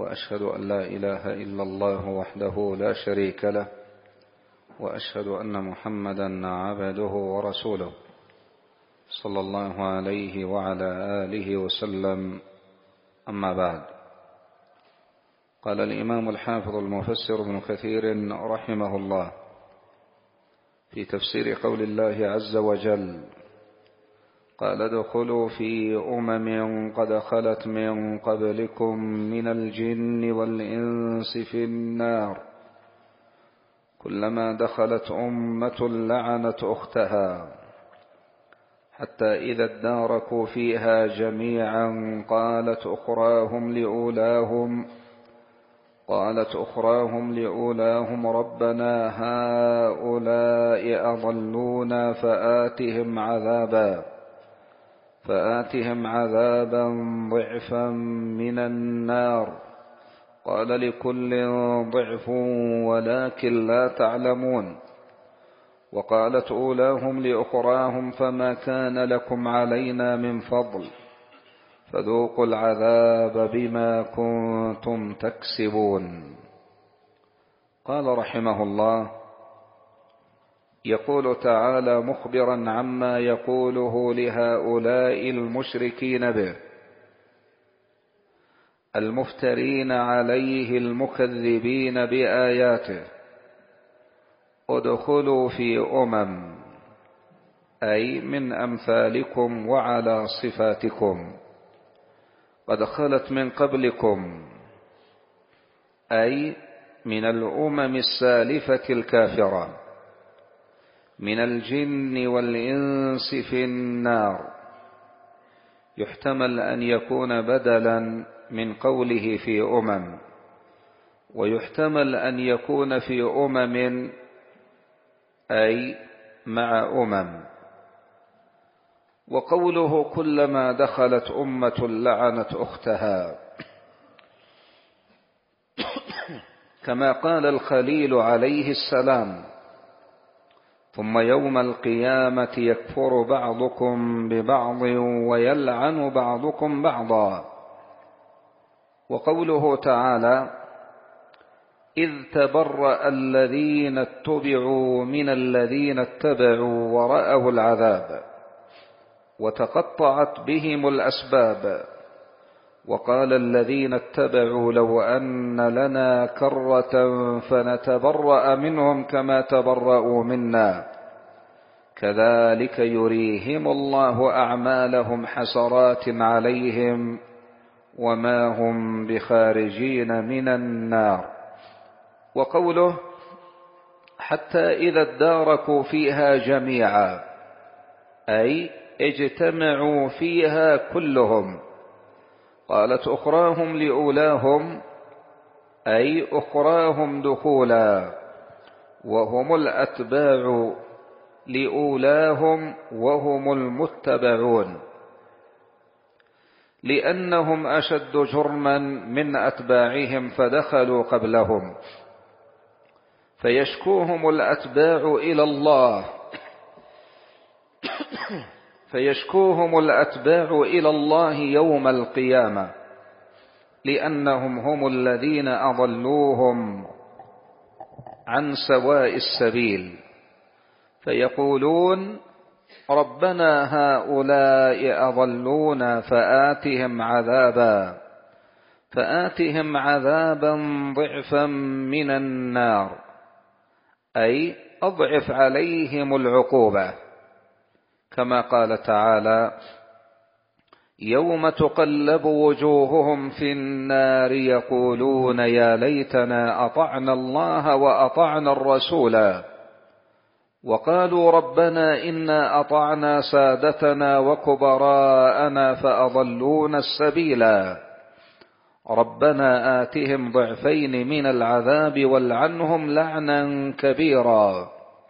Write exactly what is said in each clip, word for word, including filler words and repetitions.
وأشهد أن لا إله إلا الله وحده لا شريك له، وأشهد أن محمدا عبده ورسوله صلى الله عليه وعلى آله وسلم. أما بعد، قال الإمام الحافظ المفسر ابن كثير رحمه الله في تفسير قول الله عز وجل: قال ادخلوا في أمم قد خلت من قبلكم من الجن والإنس في النار كلما دخلت أمة لعنت أختها حتى إذا اداركوا فيها جميعا قالت أخراهم لأولاهم قالت أخراهم لأولاهم ربنا هؤلاء أضلونا فآتهم عذابا فآتهم عذابا ضعفا من النار قال لكل ضعف ولكن لا تعلمون. وقالت أولاهم لأخراهم فما كان لكم علينا من فضل فذوقوا العذاب بما كنتم تكسبون. قال رحمه الله: يقول تعالى مخبرا عما يقوله لهؤلاء المشركين به المفترين عليه المكذبين بآياته: ادخلوا في أمم، أي من أمثالكم وعلى صفاتكم، قد خلت من قبلكم، أي من الأمم السالفة الكافرة، من الجن والإنس في النار. يحتمل أن يكون بدلا من قوله في أمم، ويحتمل أن يكون في أمم أي مع أمم. وقوله كلما دخلت أمة لعنت أختها، كما قال الخليل عليه السلام: ثم يوم القيامة يكفر بعضكم ببعض ويلعن بعضكم بعضا. وقوله تعالى: إذ تبرأ الذين اتبعوا من الذين اتبعوا ورأوا العذاب وتقطعت بهم الأسباب وقال الذين اتبعوا لو أن لنا كرة فنتبرأ منهم كما تبرأوا منا كذلك يريهم الله أعمالهم حسرات عليهم وما هم بخارجين من النار. وقوله حتى إذا اداركوا فيها جميعا، أي اجتمعوا فيها كلهم. قالت أخراهم لأولاهم، أي أخراهم دخولا، وهم الأتباع لأولاهم وهم المتبعون، لأنهم أشد جرما من أتباعهم فدخلوا قبلهم، فيشكوهم الأتباع إلى الله فيشكوهم الأتباع إلى الله يوم القيامة، لأنهم هم الذين أضلوهم عن سواء السبيل، فيقولون ربنا هؤلاء أضلونا فآتهم عذابا فآتهم عذابا ضعفا من النار، أي أضعف عليهم العقوبة، كما قال تعالى: يوم تقلب وجوههم في النار يقولون يا ليتنا أطعنا الله وأطعنا الرسولا وقالوا ربنا إنا أطعنا سادتنا وكبراءنا فأضلونا السبيلا ربنا آتهم ضعفين من العذاب والعنهم لعنا كبيرا.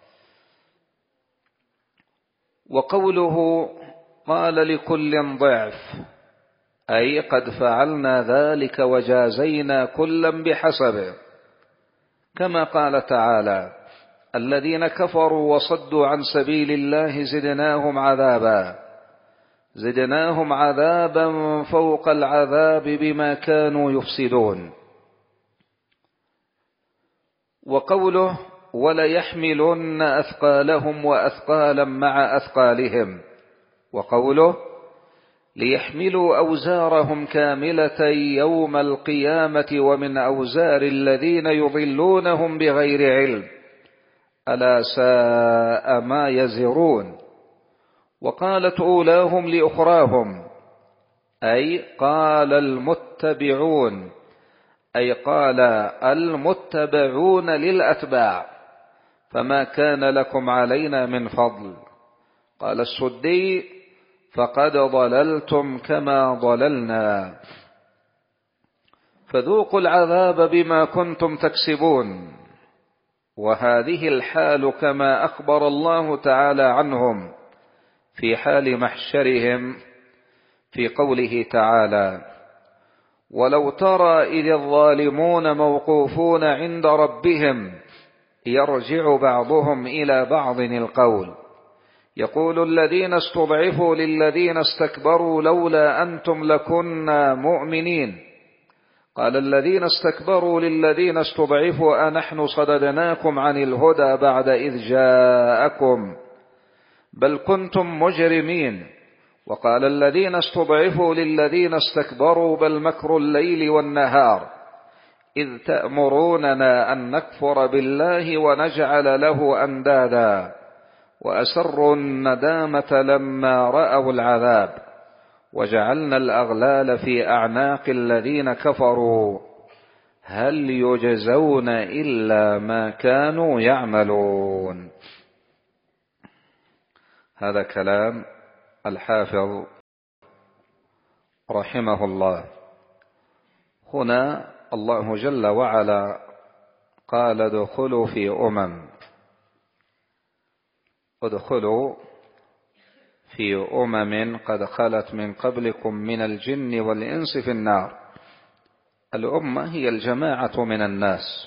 وقوله قال لكل ضعف، أي قد فعلنا ذلك وجازينا كلا بحسبه، كما قال تعالى: الذين كفروا وصدوا عن سبيل الله زدناهم عذابا زدناهم عذابا فوق العذاب بما كانوا يفسدون. وقوله وليحملن أثقالهم وأثقالا مع أثقالهم، وقوله ليحملوا أوزارهم كاملة يوم القيامة ومن أوزار الذين يضلونهم بغير علم ألا ساء ما يزرون. وقالت أولاهم لأخراهم، أي قال المتبعون، أي قال المتبعون للأتباع، فما كان لكم علينا من فضل. قال السدي فقد ضللتم كما ضللنا، فذوقوا العذاب بما كنتم تكسبون. وهذه الحال كما أخبر الله تعالى عنهم في حال محشرهم في قوله تعالى ولو ترى إذ الظالمون موقوفون عند ربهم يرجع بعضهم إلى بعض القول يقول الذين استضعفوا للذين استكبروا لولا أنتم لكنا مؤمنين. قال الذين استكبروا للذين استضعفوا أنحن صددناكم عن الهدى بعد إذ جاءكم بل كنتم مجرمين. وقال الذين استضعفوا للذين استكبروا بل مكر الليل والنهار إذ تأمروننا أن نكفر بالله ونجعل له أندادا وأسروا الندامة لما رأوا العذاب وجعلنا الأغلال في أعناق الذين كفروا هل يجزون إلا ما كانوا يعملون. هذا كلام الحافظ رحمه الله. هنا الله جل وعلا قال ادخلوا في أمم، ادخلوا في أمم قد خلت من قبلكم من الجن والإنس في النار. الأمة هي الجماعة من الناس،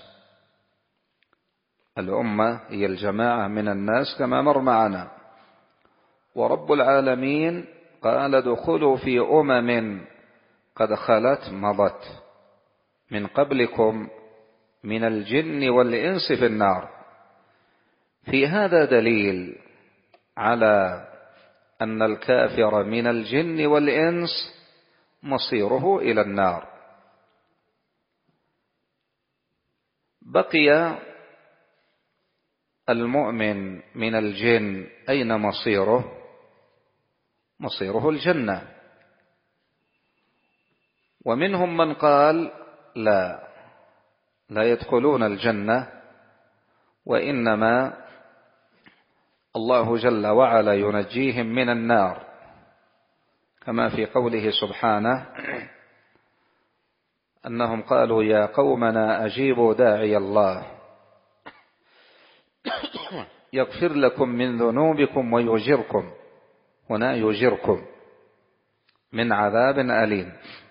الأمة هي الجماعة من الناس كما مر معنا. ورب العالمين قال ادخلوا في أمم قد خلت مضت من قبلكم من الجن والإنس في النار. في هذا دليل على أن الكافر من الجن والإنس مصيره إلى النار. بقي المؤمن من الجن أين مصيره؟ مصيره الجنة. ومنهم من قال لا لا يدخلون الجنة، وإنما الله جل وعلا ينجيهم من النار، كما في قوله سبحانه أنهم قالوا يا قومنا أجيبوا داعي الله يغفر لكم من ذنوبكم ويجركم، هنا يجركم من عذاب أليم.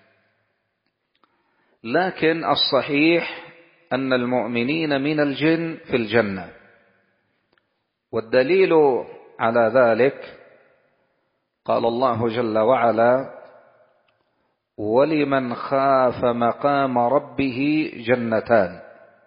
لكن الصحيح أن المؤمنين من الجن في الجنة، والدليل على ذلك قال الله جل وعلا ولمن خاف مقام ربه جنتان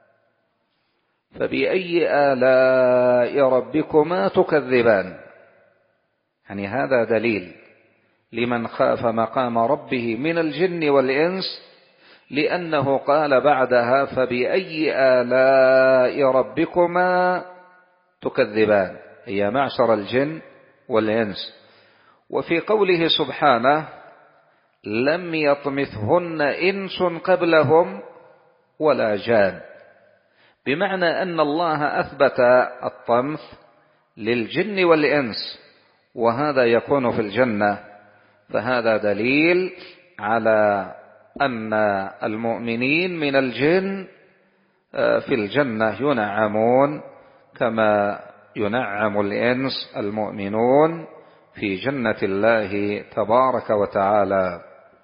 فبأي آلاء ربكما تكذبان. يعني هذا دليل لمن خاف مقام ربه من الجن والإنس، لأنه قال بعدها فبأي آلاء ربكما تكذبان، هي معشر الجن والإنس. وفي قوله سبحانه لم يطمثهن إنس قبلهم ولا جان، بمعنى أن الله أثبت الطمث للجن والإنس، وهذا يكون في الجنة. فهذا دليل على أن المؤمنين من الجن في الجنة ينعمون كما ينعم الإنس المؤمنون في جنة الله تبارك وتعالى.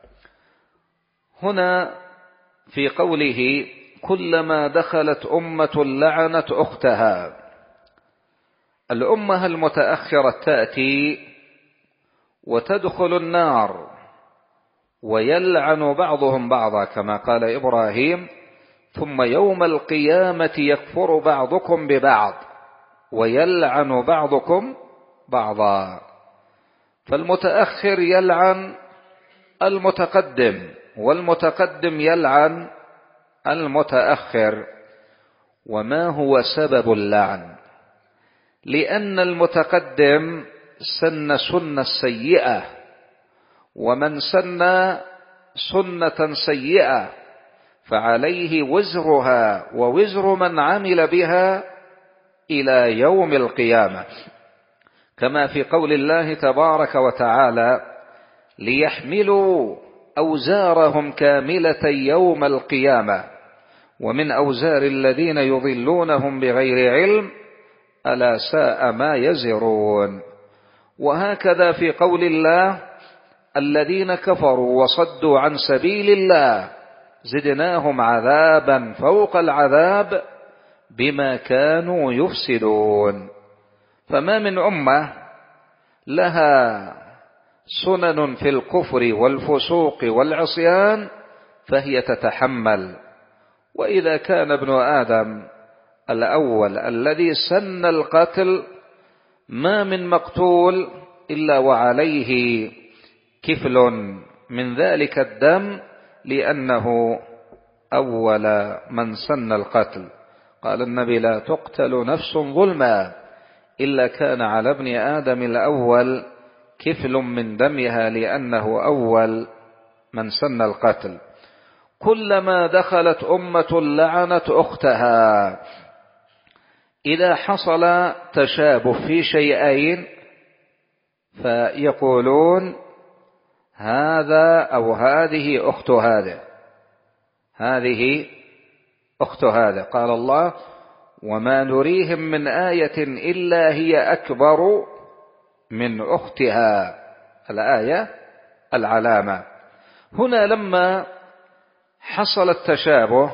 هنا في قوله كلما دخلت أمة لعنت أختها، الأمة المتأخرة تأتي وتدخل النار ويلعن بعضهم بعضا، كما قال إبراهيم ثم يوم القيامة يكفر بعضكم ببعض ويلعن بعضكم بعضا. فالمتأخر يلعن المتقدم، والمتقدم يلعن المتأخر. وما هو سبب اللعن؟ لأن المتقدم سن سنة سيئة، ومن سن سنة سيئة فعليه وزرها ووزر من عمل بها إلى يوم القيامة، كما في قول الله تبارك وتعالى: ليحملوا أوزارهم كاملة يوم القيامة ومن أوزار الذين يضلونهم بغير علم ألا ساء ما يزرون. وهكذا في قول الله: الذين كفروا وصدوا عن سبيل الله زدناهم عذابا فوق العذاب بما كانوا يفسدون. فما من أمة لها سنن في الكفر والفسوق والعصيان فهي تتحمل. وإذا كان ابن آدم الأول الذي سن القتل ما من مقتول إلا وعليه كفل من ذلك الدم، لأنه أول من سن القتل. قال النبي: لا تقتل نفس ظلما إلا كان على ابن آدم الأول كفل من دمها، لأنه أول من سن القتل. كلما دخلت أمة لعنت أختها. إذا حصل تشابه في شيئين فيقولون هذا أو هذه أخت هذا، هذه أخت هذا. قال الله: وما نريهم من آية إلا هي أكبر من أختها. الآية العلامة. هنا لما حصل التشابه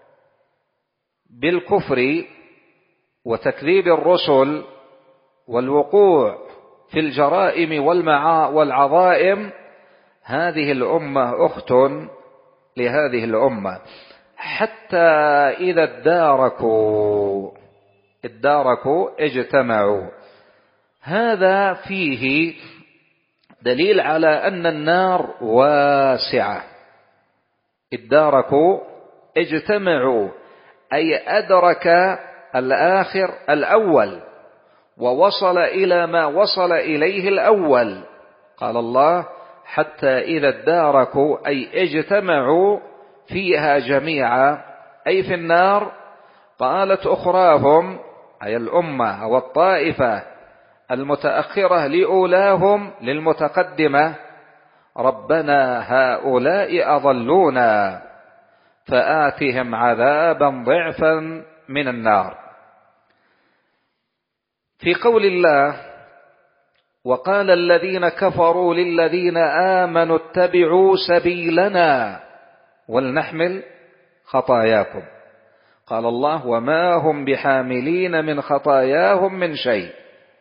بالكفر وتكذيب الرسل والوقوع في الجرائم والعظائم، هذه الأمة أخت لهذه الأمة، حتى إذا اداركوا اداركوا اجتمعوا. هذا فيه دليل على أن النار واسعة. اداركوا اجتمعوا، أي أدرك الآخر الأول ووصل إلى ما وصل إليه الأول. قال الله: حتى إذا اداركوا أي اجتمعوا فيها جميعا، أي في النار. قالت أخراهم أي الأمة أو الطائفة المتأخرة لأولاهم للمتقدمة: ربنا هؤلاء أضلونا فآتهم عذابا ضعفا من النار. في قول الله: وقال الذين كفروا للذين آمنوا اتبعوا سبيلنا ولنحمل خطاياكم. قال الله: وما هم بحاملين من خطاياهم من شيء.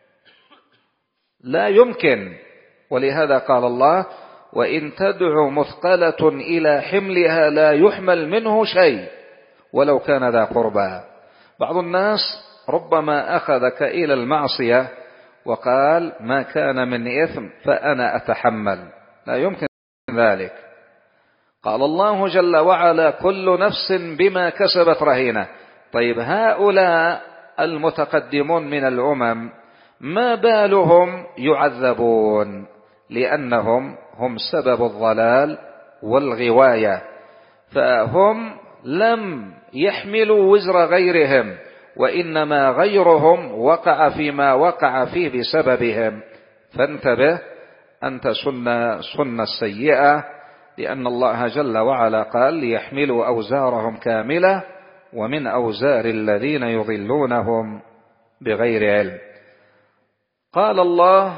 لا يمكن. ولهذا قال الله: وإن تدع مثقلة إلى حملها لا يحمل منه شيء ولو كان ذا قربى. بعض الناس ربما أخذك إلى المعصية وقال: ما كان من إثم فأنا أتحمل. لا يمكن ذلك. قال الله جل وعلا: كل نفس بما كسبت رهينة. طيب، هؤلاء المتقدمون من الأمم ما بالهم يعذبون؟ لأنهم هم سبب الضلال والغواية، فهم لم يحملوا وزر غيرهم، وإنما غيرهم وقع فيما وقع فيه بسببهم. فانتبه أن تسن سنة السيئة، لأن الله جل وعلا قال: ليحملوا أوزارهم كاملة ومن أوزار الذين يضلونهم بغير علم. قال الله: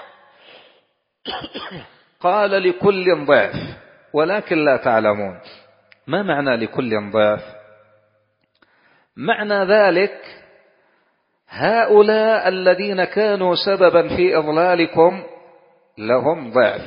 قال لكل ضعف ولكن لا تعلمون. ما معنى لكل ضعف؟ معنى ذلك هؤلاء الذين كانوا سببا في إضلالكم لهم ضعف،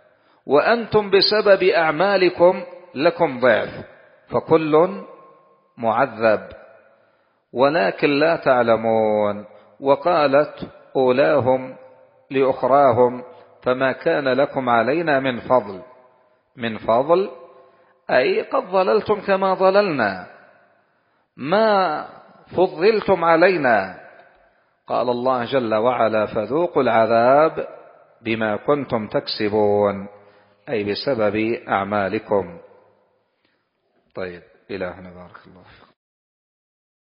وأنتم بسبب أعمالكم لكم ضعف، فكل معذب ولكن لا تعلمون. وقالت أولاهم لأخراهم فما كان لكم علينا من فضل. من فضل أي قد ضللتم كما ضللنا، ما فضلتم علينا. قال الله جل وعلا فذوقوا العذاب بما كنتم تكسبون، أي بسبب أعمالكم. طيب، إلهنا بارك الله فيكم.